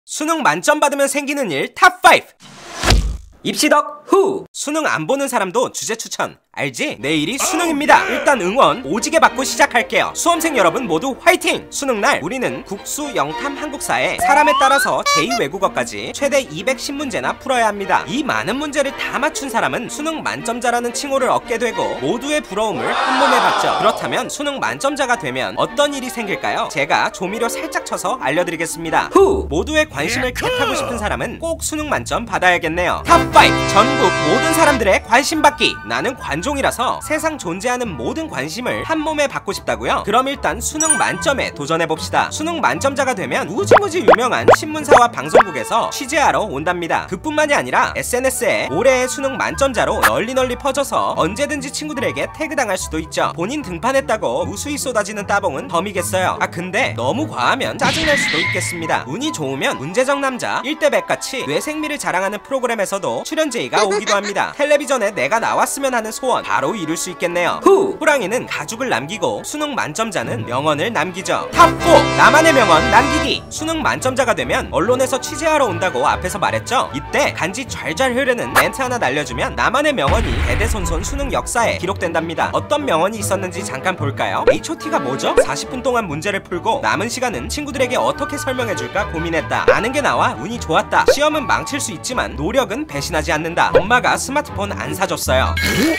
수능 만점 받으면 생기는 일 탑5! 입시덕 후! 수능 안 보는 사람도 주제 추천 알지? 내일이 수능입니다. 일단 응원 오지게 받고 시작할게요. 수험생 여러분 모두 화이팅! 수능날 우리는 국수, 영탐, 한국사에 사람에 따라서 제2외국어까지 최대 210문제나 풀어야 합니다. 이 많은 문제를 다 맞춘 사람은 수능 만점자라는 칭호를 얻게 되고 모두의 부러움을 한몸에 받죠. 그렇다면 수능 만점자가 되면 어떤 일이 생길까요? 제가 조미료 살짝 쳐서 알려드리겠습니다. 후! 모두의 관심을 겟하고 싶은 사람은 꼭 수능 만점 받아야겠네요. 탑5! 전국 모든 사람들의 관심 받기! 나는 관종이라서 세상 존재하는 모든 관심을 한 몸에 받고 싶다고요? 그럼 일단 수능 만점에 도전해봅시다. 수능 만점자가 되면 무지무지 유명한 신문사와 방송국에서 취재하러 온답니다. 그뿐만이 아니라 SNS에 올해의 수능 만점자로 널리 퍼져서 언제든지 친구들에게 태그당할 수도 있죠. 본인 등판했다고 무수히 쏟아지는 따봉은 덤이겠어요. 근데 너무 과하면 짜증날 수도 있겠습니다. 운이 좋으면 문제적 남자 1대100같이 뇌생미를 자랑하는 프로그램에서도 출연 제의가 오기도 합니다. 텔레비전에 내가 나왔으면 하는 소원 바로 이룰 수 있겠네요. 후! 호랑이는 가죽을 남기고 수능 만점자는 명언을 남기죠. 탑4! 나만의 명언 남기기! 수능 만점자가 되면 언론에서 취재하러 온다고 앞에서 말했죠. 이때 간지 좔좔 흐르는 멘트 하나 날려주면 나만의 명언이 대대손손 수능 역사에 기록된답니다. 어떤 명언이 있었는지 잠깐 볼까요? HOT가 뭐죠? 40분 동안 문제를 풀고 남은 시간은 친구들에게 어떻게 설명해줄까 고민했다. 아는 게 나와 운이 좋았다. 시험은 망칠 수 있지만 노력은 배신하지 않는다. 엄마가 스마트폰 안 사줬어요.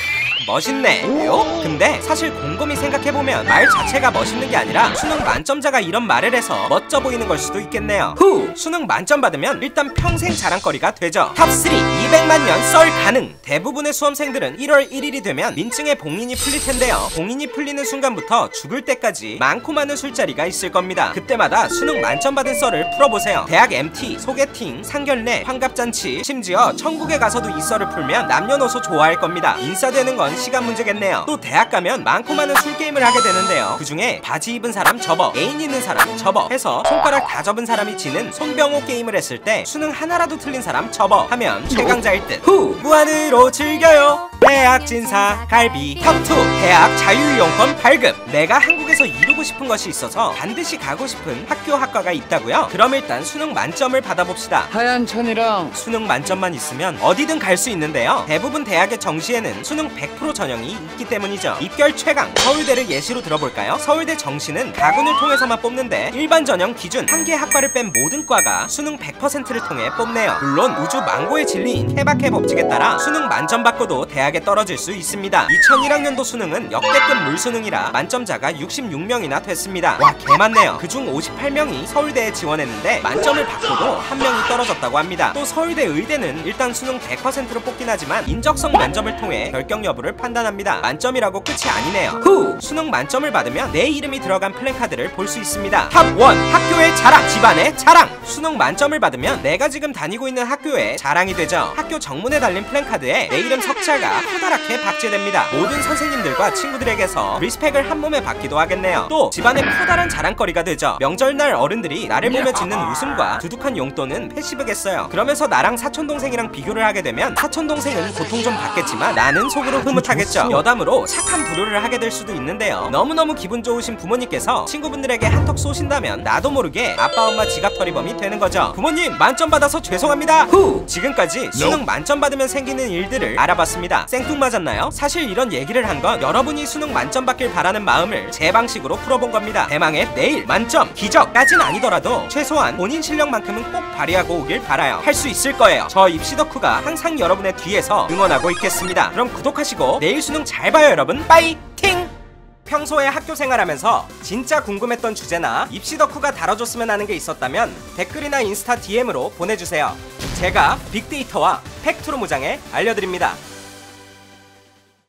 멋있네요? 근데 사실 곰곰이 생각해보면 말 자체가 멋있는 게 아니라 수능 만점자가 이런 말을 해서 멋져 보이는 걸 수도 있겠네요. 후! 수능 만점 받으면 일단 평생 자랑거리가 되죠. 탑3 200만 년 썰 가능! 대부분의 수험생들은 1월 1일이 되면 민증에 봉인이 풀릴 텐데요. 봉인이 풀리는 순간부터 죽을 때까지 많고 많은 술자리가 있을 겁니다. 그때마다 수능 만점 받은 썰을 풀어보세요. 대학 MT, 소개팅, 상견례, 환갑잔치, 심지어 천국에 가서도 이 썰을 풀면 남녀노소 좋아할 겁니다. 인싸되는 건 시간 문제겠네요. 또 대학 가면 많고 많은 술게임을 하게 되는데요. 그 중에 바지 입은 사람 접어, 애인 있는 사람 접어 해서 손가락 다 접은 사람이 지는 손병호 게임을 했을 때 수능 하나라도 틀린 사람 접어 하면 최강자일 듯. 후! 무한으로 즐겨요. 대학 진사 갈비. 탑2 대학 자유이용권 발급. 내가 한국에서 이루고 싶은 것이 있어서 반드시 가고 싶은 학교 학과가 있다고요? 그럼 일단 수능 만점을 받아봅시다. 하얀 천이랑 수능 만점만 있으면 어디든 갈 수 있는데요. 대부분 대학의 정시에는 수능 100% 전형이 있기 때문이죠. 입결 최강 서울대를 예시로 들어볼까요? 서울대 정시는 가군을 통해서만 뽑는데 일반 전형 기준 한 개 학과를 뺀 모든 과가 수능 100%를 통해 뽑네요. 물론 우주 망고의 진리인 케바케 법칙에 따라 수능 만점 받고도 대학에 떨어질 수 있습니다. 2001학년도 수능은 역대급 물수능이라 만점자가 66명이나 됐습니다. 와, 개많네요. 그중 58명이 서울대에 지원했는데 만점을 받고도 한 명이 떨어졌다고 합니다. 또 서울대 의대는 일단 수능 100%로 뽑긴 하지만 인적성 면접을 통해 결격 여부를 판단합니다. 만점이라고 끝이 아니네요. 후! 수능 만점을 받으면 내 이름이 들어간 플랜카드를 볼 수 있습니다. 탑1 학교의 자랑, 집안의 자랑. 수능 만점을 받으면 내가 지금 다니고 있는 학교의 자랑이 되죠. 학교 정문에 달린 플랜카드에 내 이름 석자가 커다랗게 박제됩니다. 모든 선생님들과 친구들에게서 리스펙을 한 몸에 받기도 하겠네요. 또 집안의 커다란 자랑거리가 되죠. 명절날 어른들이 나를 보며 짓는 웃음과 두둑한 용돈은 패시브겠어요. 그러면서 나랑 사촌동생이랑 비교를 하게 되면 사촌동생은 고통 좀 받겠지만 나는 속으로 흐뭇하겠죠. 여담으로 착한 부류를 하게 될 수도 있는데요. 너무너무 기분 좋으신 부모님께서 친구분들에게 한턱 쏘신다면 나도 모르게 아빠 엄마 지갑 털이범이 되는 거죠. 부모님 만점 받아서 죄송합니다. 후! 지금까지 수능 만점 받으면 생기는 일들을 알아봤습니다. 생뚱맞았나요? 사실 이런 얘기를 한 건 여러분이 수능 만점 받길 바라는 마음을 제 방식으로 풀어본 겁니다. 대망의 내일 만점 기적까진 아니더라도 최소한 본인 실력만큼은 꼭 발휘하고 오길 바라요. 할 수 있을 거예요. 저 입시 덕후가 항상 여러분의 뒤에서 응원하고 있겠습니다. 그럼 구독하시고 내일 수능 잘 봐요 여러분. 파이팅! 평소에 학교 생활하면서 진짜 궁금했던 주제나 입시 덕후가 다뤄줬으면 하는 게 있었다면 댓글이나 인스타 DM으로 보내주세요. 제가 빅데이터와 팩트로 무장해 알려드립니다.